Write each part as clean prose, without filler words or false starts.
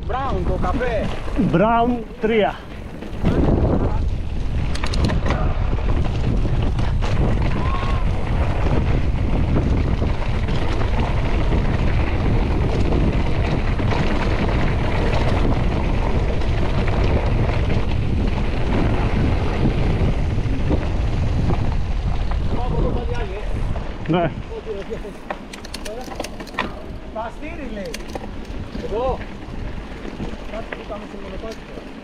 Brown το καφέ. Brown 3. Ναι. Παστήρι λέει. Εδώ. Κάτι που κάνουμε σε μονοπάτι.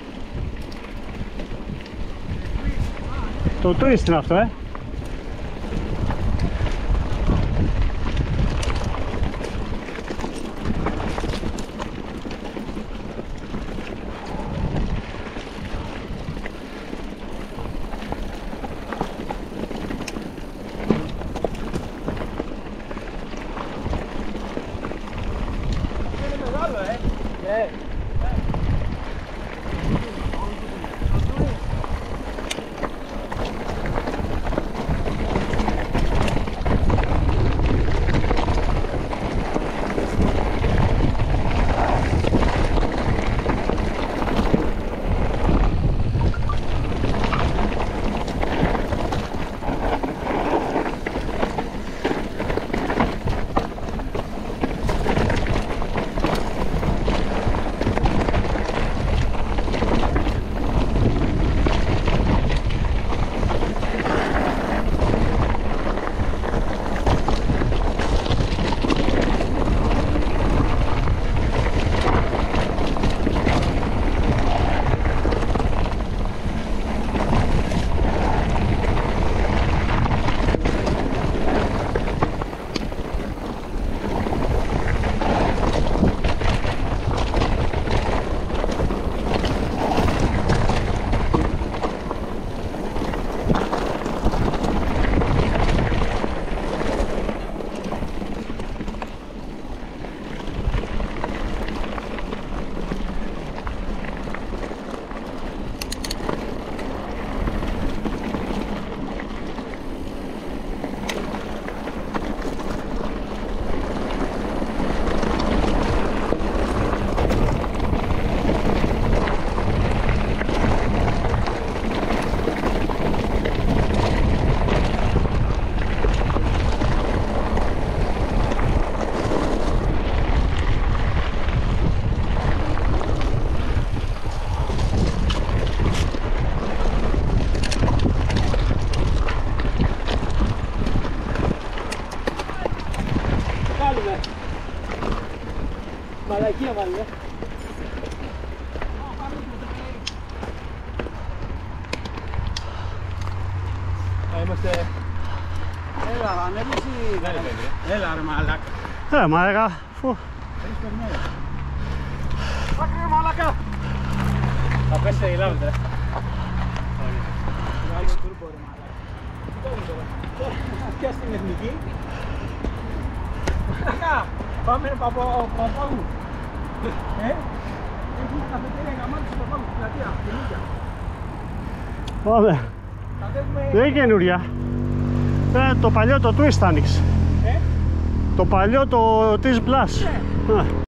Το twist είναι αυτό, Ναι. Μαλακία βάλε. Είμαστε... Έλα, ανέβεις ή... Έλα ρε μαλάκα. Μαλάκα. Έχεις περνάει. Πάκρι ρε μαλάκα. Θα πέσει η λάβη τώρα. Βγάλει το τούρμπο ρε μαλάκα. Τώρα, πιάσει την εθνική. Μαλάκα. Πάμε ρε Παπάγου. Έχουμε καφετέρια γαμάτη στο Παπάγου στην πλατεία. Καινούργια. Πάμε. Δεν είναι καινούρια. Το παλιό το Twist άνοιξε. Το παλιό το Twist Plus.